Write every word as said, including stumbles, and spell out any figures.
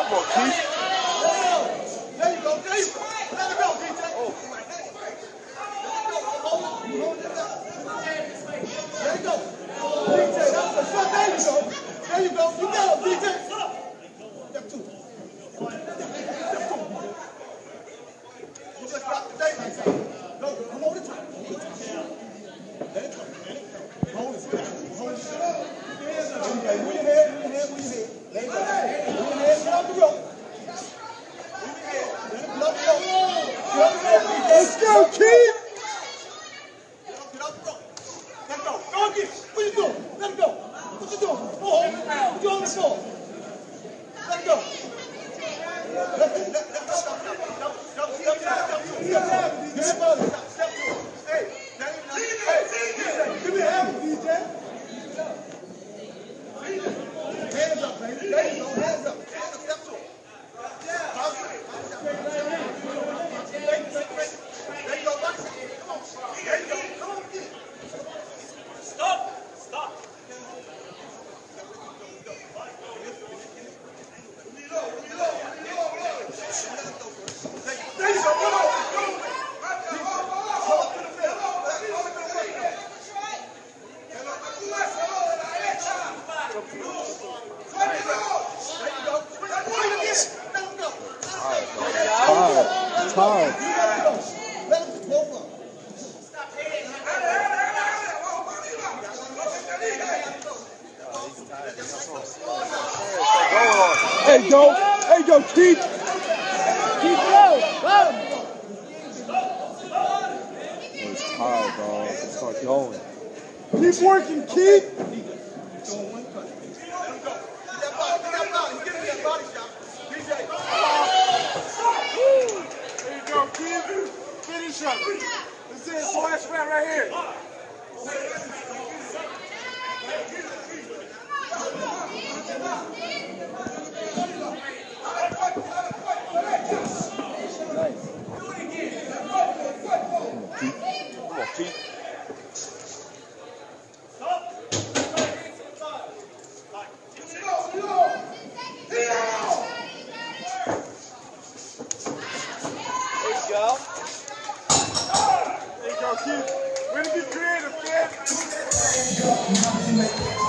Come on, Keith. There you go, there you go. Let it go, D J. Oh. There you go. D J, that's the shot. There you go. There you go. You got him, D J. Step two. Step two. You just got the day like that. No, come over the top. Let it go. Hold it. Hold it. Move your head, move your head, move your head. Let it go. Move your head, get off the rope. Let's go, Keith! Get up, get up, go. Let it go. Go again. What you doing? Let it go. What you doing? Go home. What you on the floor? Let it go. Let it go. Let it go. Step, step, step, step, step, step, step, step, hey, hey, give me a hand, D J. Hands up, baby. There you go. Hands up. Step two. Stop! Stop! There you go! Come on! It's hard. Let him go. Hey, go. Hey, go, Keith. Keith, go. Go. It's hard, dog. Start going. Keep working, Keith. Finish up. This is slash fat right here. Come on, Keith. Go. There you go, Keith. Way to be creative, kid.